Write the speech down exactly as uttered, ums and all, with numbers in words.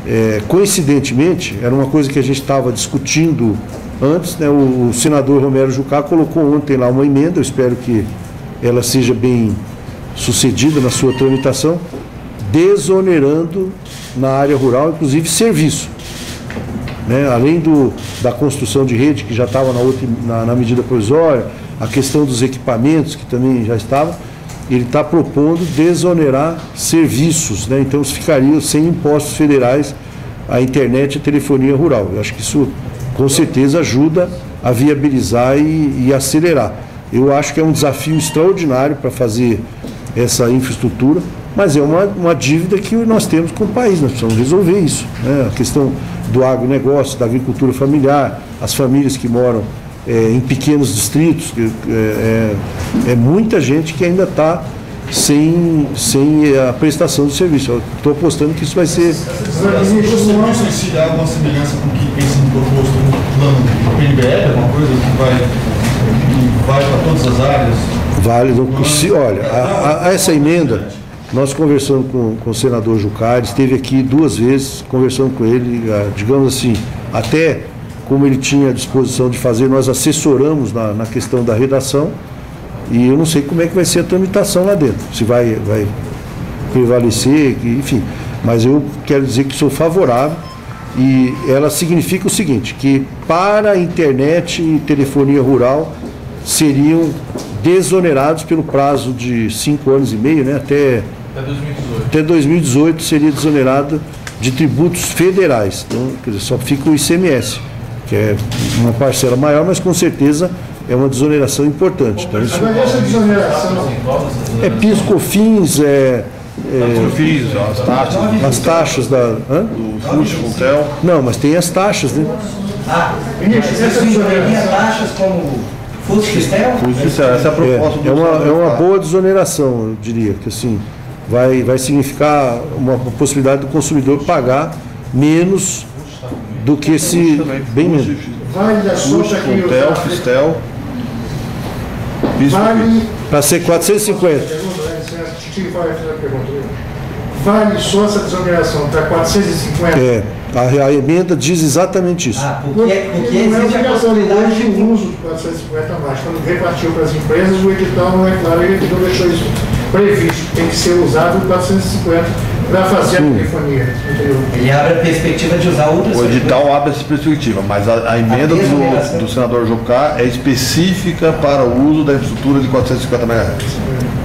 É, coincidentemente, era uma coisa que a gente estava discutindo antes, né? O, o senador Romero Jucá colocou ontem lá uma emenda, eu espero que ela seja bem sucedida na sua tramitação, desonerando na área rural, inclusive serviço. Né? Além do, da construção de rede, que já estava na, outra, na, na medida provisória, a questão dos equipamentos, que também já estava, ele está propondo desonerar serviços, né? Então ficaria sem impostos federais a internet e a telefonia rural. Eu acho que isso com certeza ajuda a viabilizar e, e acelerar. Eu acho que é um desafio extraordinário para fazer essa infraestrutura, mas é uma, uma dívida que nós temos com o país, nós precisamos resolver isso, né? A questão do agronegócio, da agricultura familiar, as famílias que moram É, em pequenos distritos, é, é, é muita gente que ainda está sem, sem a prestação de serviço. Estou apostando que isso vai ser... Essa serviço em si há alguma semelhança com o que tem sido proposto no plano do P N B L, alguma coisa que vai, que vai para todas as áreas? Vale. Não, se, olha, a, a, a essa emenda, nós conversamos com, com o senador Jucá, ele esteve aqui duas vezes, conversando com ele, digamos assim, até... como ele tinha a disposição de fazer, nós assessoramos na, na questão da redação, e eu não sei como é que vai ser a tramitação lá dentro, se vai, vai prevalecer, enfim, mas eu quero dizer que sou favorável, e ela significa o seguinte, que para a internet e telefonia rural seriam desonerados pelo prazo de cinco anos e meio, né, até, até dois mil e dezoito. Até dois mil e dezoito seria desonerado de tributos federais, então, quer dizer, só fica o I C M S, que é uma parcela maior, mas com certeza é uma desoneração importante. Então, isso essa desoneração é PIS, COFINS, é, é as taxas, as taxas da, hã? do FUSH, Contel. Não, mas tem as taxas, né? Ah, essa desoneraria taxas como FUSH, Essa é a proposta do é, é, uma, é uma boa desoneração, eu diria, que assim, vai, vai significar uma possibilidade do consumidor pagar menos do que esse bem menos. Vale da Soja aqui, Contel, Fistel. Vale. Para ser quatrocentos e cinquenta. Vale só essa desoneração para quatrocentos e cinquenta? É, a, a emenda diz exatamente isso. Ah, porque, porque não é existe a possibilidade de de uso de quatrocentos e cinquenta a mais. Quando repartiu para as empresas, o edital não é claro, ele não deixou isso previsto. Tem que ser usado o quatrocentos e cinquenta para fazer Sim. a telefonia. Entendeu? Ele abre a perspectiva de usar outras. O edital abre essa perspectiva, mas a, a emenda a do, do senador Jucá é específica para o uso da infraestrutura de quatrocentos e cinquenta megahertz.